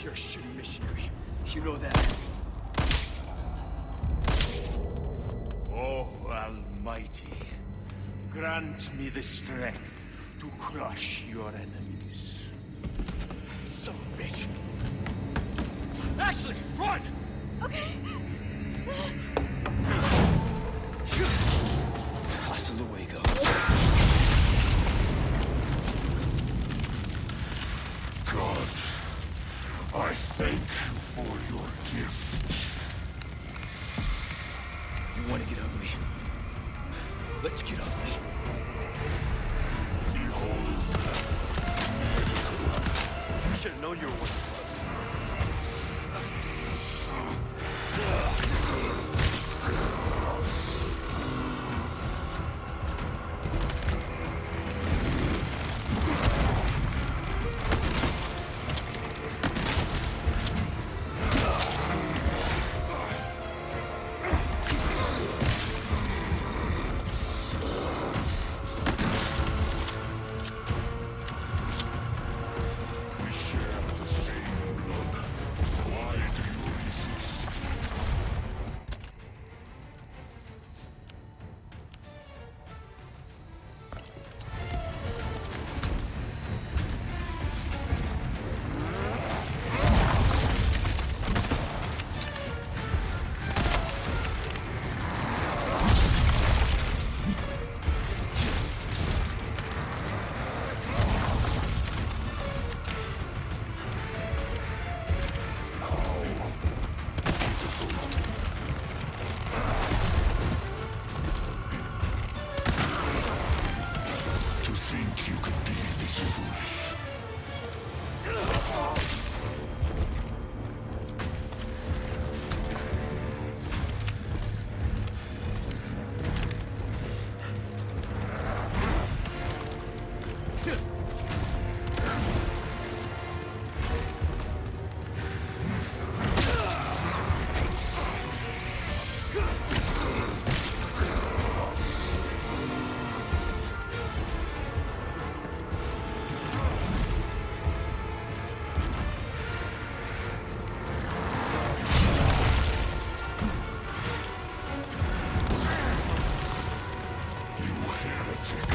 You're a shitty missionary. You know that. Oh, Almighty, grant me the strength to crush your enemies. Son of a bitch. Ashley, run! Okay. Hasta luego. God, I thank you for your gift. You want to get ugly? Let's get ugly. Behold. You should have known you were one of the bugs. We share the same blood. Why do you resist? To think you could be this foolish. You heretic.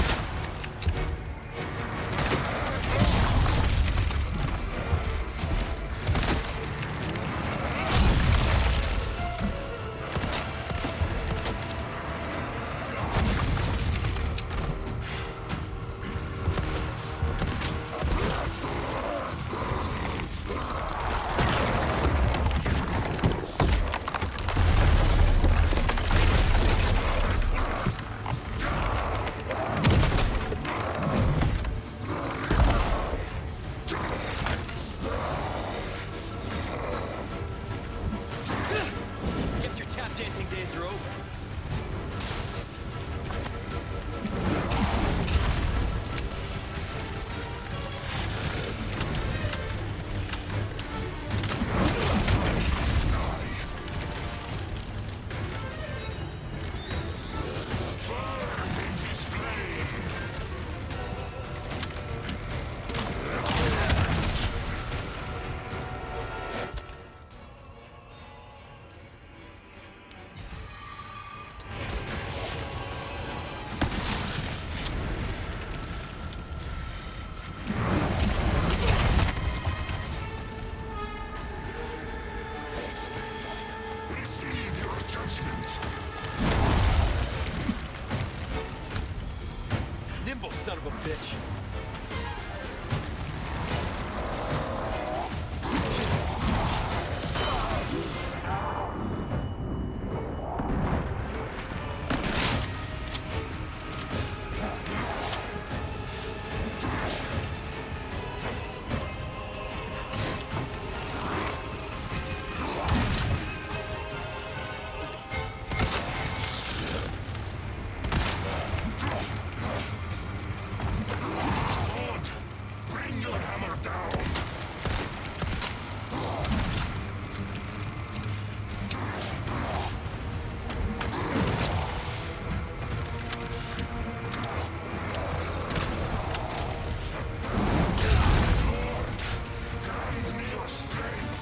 Guess your tap dancing days are over. Receive your judgment. Nimble, son of a bitch. Lord, bring your hammer down. Lord, grant me your strength.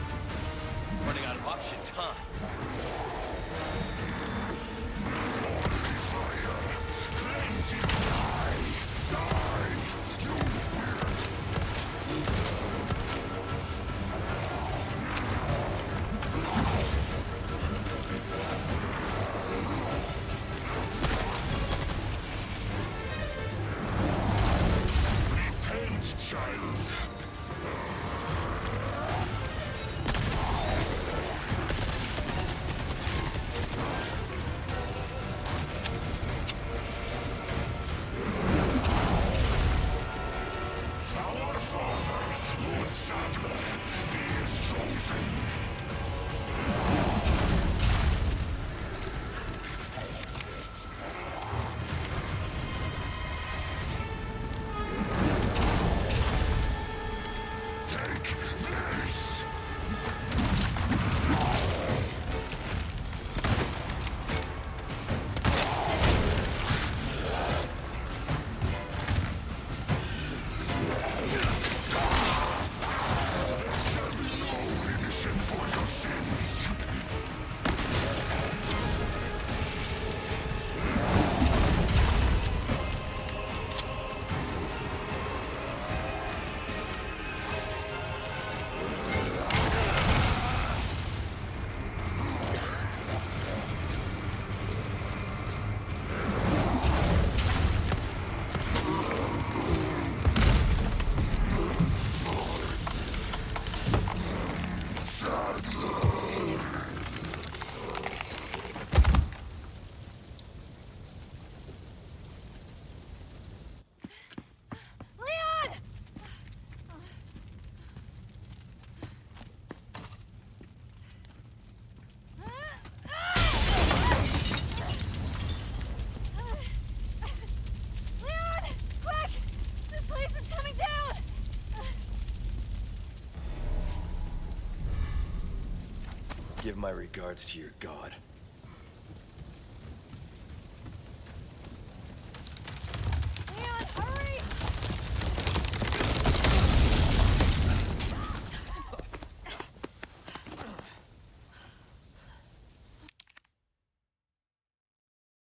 Give my regards to your god.